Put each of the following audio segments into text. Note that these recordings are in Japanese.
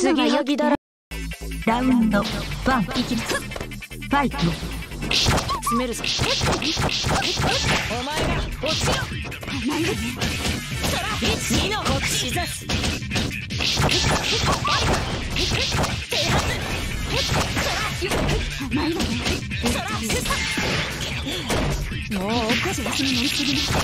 継ぎはぎだら。 ラウンド1いきます。ファイト。 詰めるぞ。お前が落ちろ。1、2の国士座す。もうおかしなしに乗りすぎます。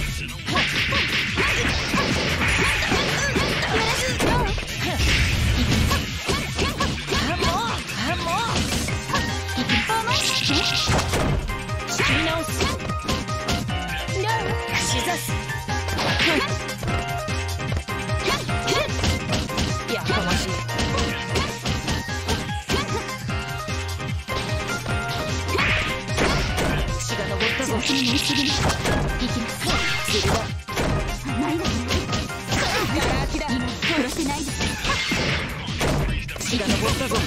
仕切り直す。しざす。やかましい。血が昇ったぞ。次にすぐに行きます。釣りだ。甘いわね。ガラ空きだ。今殺せないで。血が昇ったぞ。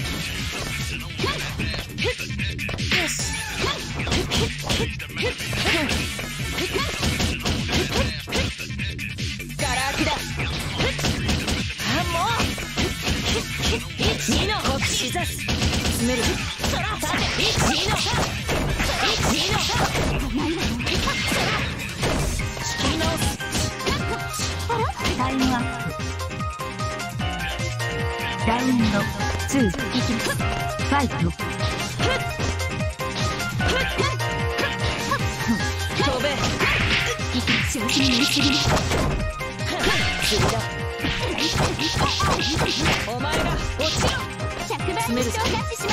よし。ガラ空きだ。あ、もう1、2の国士座す。詰める。1、2の1、2の仕切り直す。 タイムアップ。ラウンド2いきます。ファイト。 飛べ。 調子に乗りすぎます。 釣りだ。お前が落ちろ。100倍に昇格します。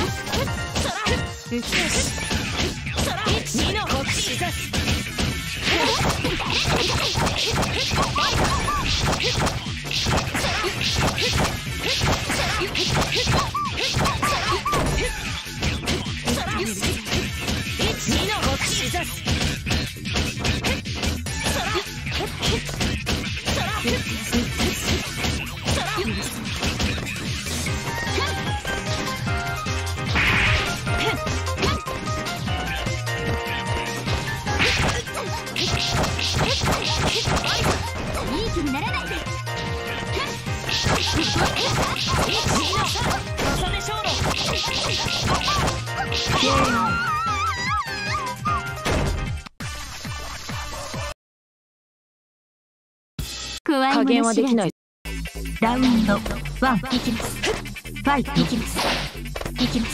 よし。1、2の国士座す。1、2の国士座す。いい気にならないで。重ね小路。加減はできない。 ラウンド1いきます。ファイト。いきます。いきます。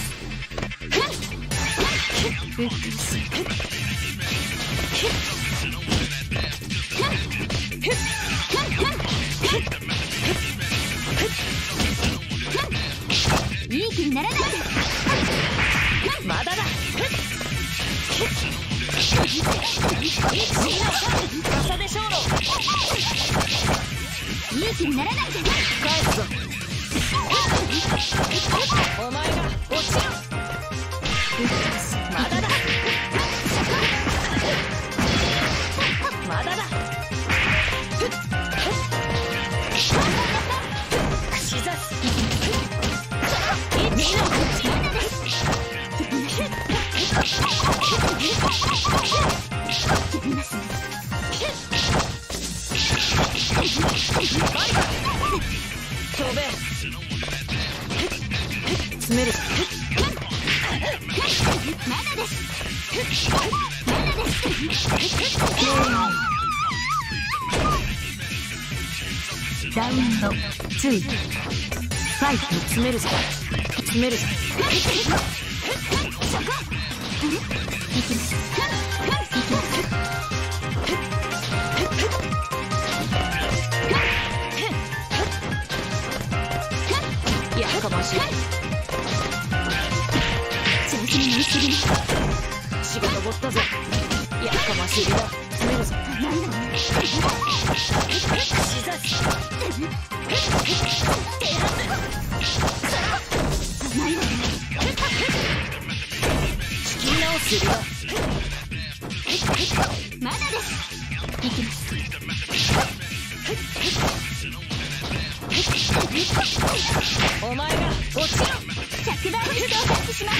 いい気にならないで。 まだだ。重ね小路。 いい気にならないで。 返すぞ。お前が落ちろ。まだだ。まだだ。串刺す。1の口。飛べ。詰める。 まだです。ラウンド2ファイト。 詰めるぞ。詰めるぞ。やかましい。 調子に乗りすぎます。 血が昇ったぞ。やかましいだ。詰めるぞ。しざす。仕切り直すだ。 まだです。行きます。 お前が落ちろ。 100倍に昇格します。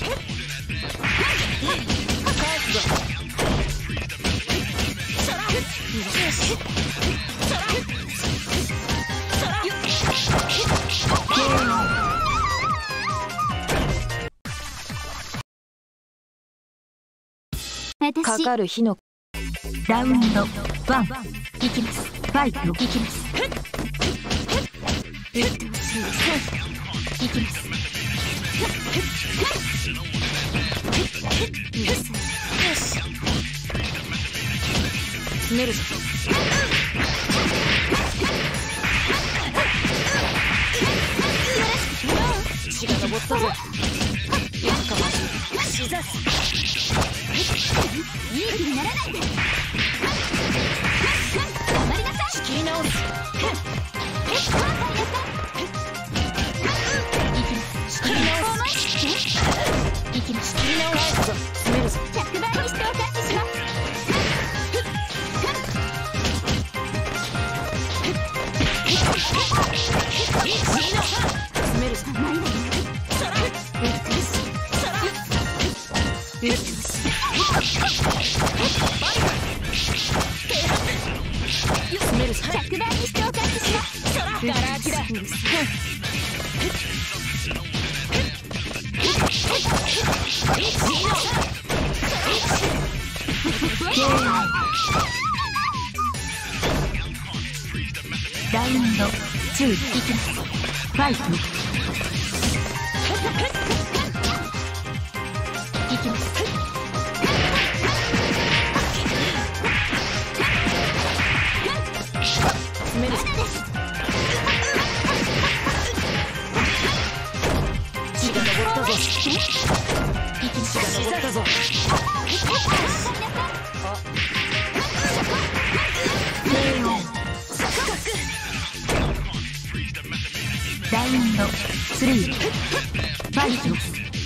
返すぞ。よし。 かかる火のラウンド1いきます。ファイトいきます。 いきます詰めるぞ。血が昇ったぞ。やっかまししざす。いい気にならないで。頑張りなさい。仕切り直す。仕切り直す。いきます。仕切り直すぞ。詰めるぞ。100倍にしてお返しします。詰めるぞ。詰めるぞ。100倍にしてお返しします。ガラ空きだ。 ラウンド2いきます。ファイトいきます。 詰めるぞ。血が昇ったぞ。血が昇ったぞ。 ラウンド3ファイト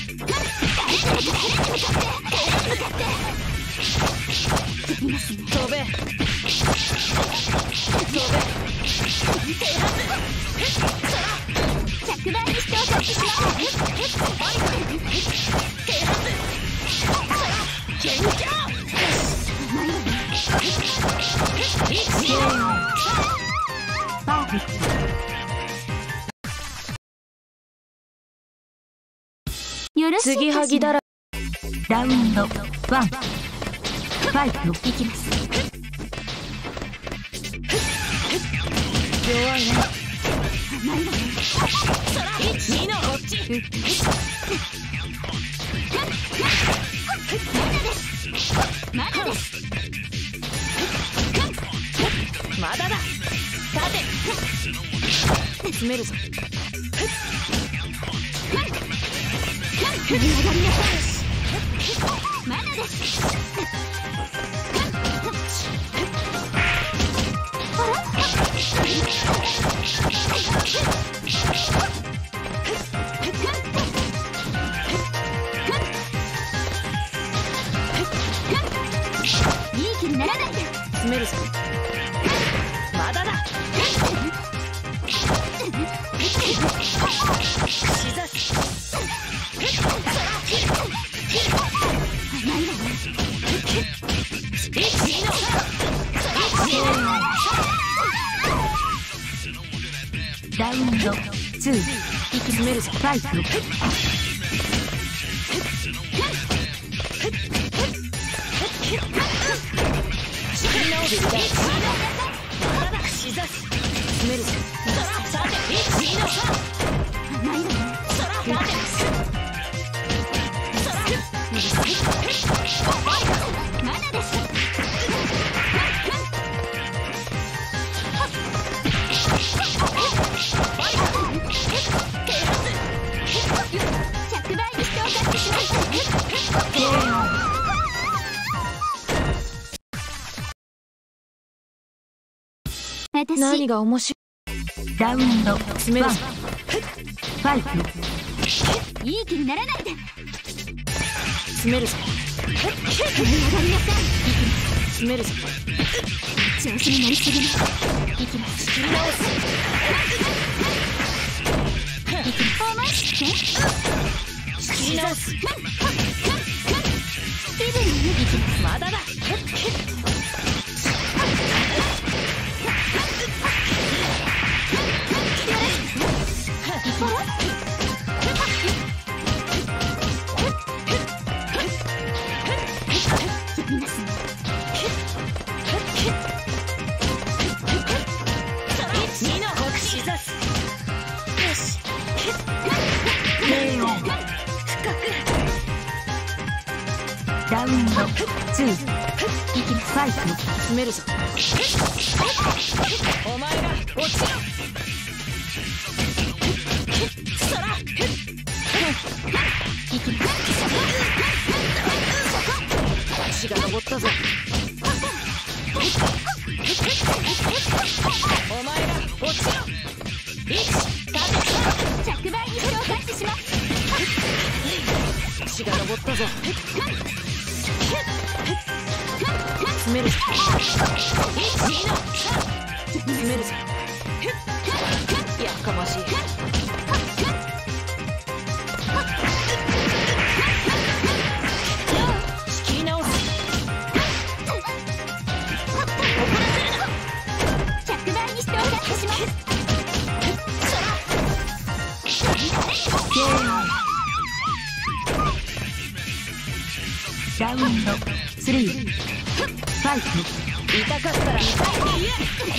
飛べ。100倍にしてお返しします。 パーフェクト。 継ぎはぎだら。 ラウンド1ファイトいきます。 弱いね。1、2のこっち。まだです。まだだ。立て。詰めるぞ。まだです。いい気にならないで。詰めるぞ。まだだ。しざす。 ラウンド2 詰めるぞ。 ファイト仕切り直す。まだだ。しざす。詰めるぞ。さて、1、2の3。ないだね。さて。まだです。100倍にしてお返しします。何が面白い。ラウンド詰めるぞ。 ファイトいい気にならないで。詰めるぞ。詰めるぞ。調子に乗りすぎない。いきます。仕切り直す。思い切って仕切り直す。気分にいきます。まだだ。やりますね。 ウンド2ファイト。 詰めるぞ。お前が落ちろ。そら行きます。血が昇ったぞ。お前が落ちろ。1、着弾にしてお察しします。血が昇ったぞ。詰めるぞ。詰めるぞ。やかましい。仕切り直す。着弾にしてお察しします。 ラウンド3ファイト。 痛かったら痛いって言え。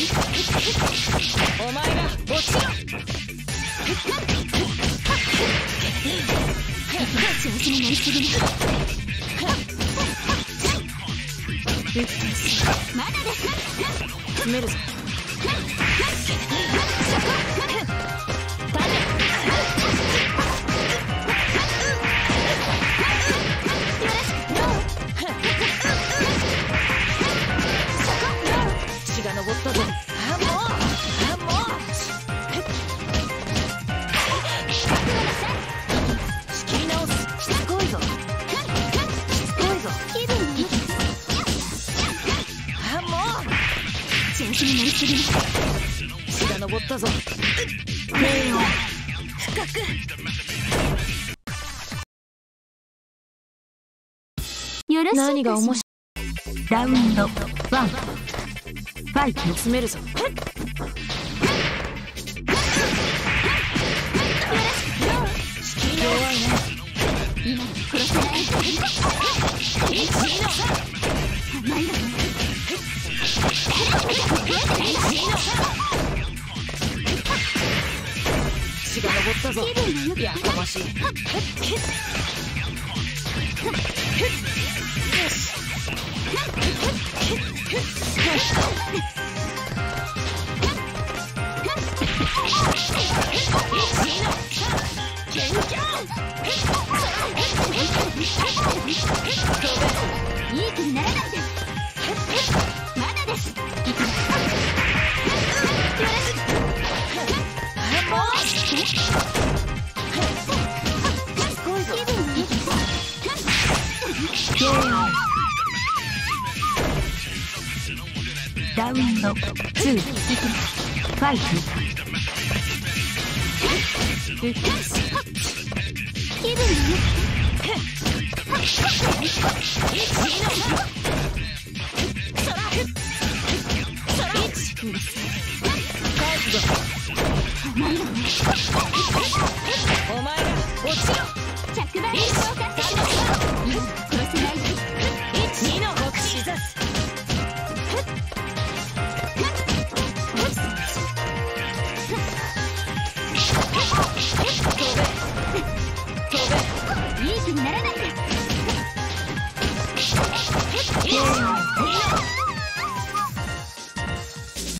お前が落ちろ。調子に乗りすぎる。まだです。詰めるぞ。血が昇ったぞ。仕切り直す。しつこいぞ。しつこいぞ。気分いい。もう調子に乗りすぎる。血が昇ったぞ。深く。 よろしい。 何が面白い。 ラウンド1ファイト。 詰めるぞ。弱いね。今殺せない。血が昇ったぞ。やかましい。いい気にならないで。まだです。 ラウンド2ファイト。 気分いい。お前が落ちろ。着弾にしてお察しします。殺せない。1、2の極視ざす。飛べ。いい気にならないで。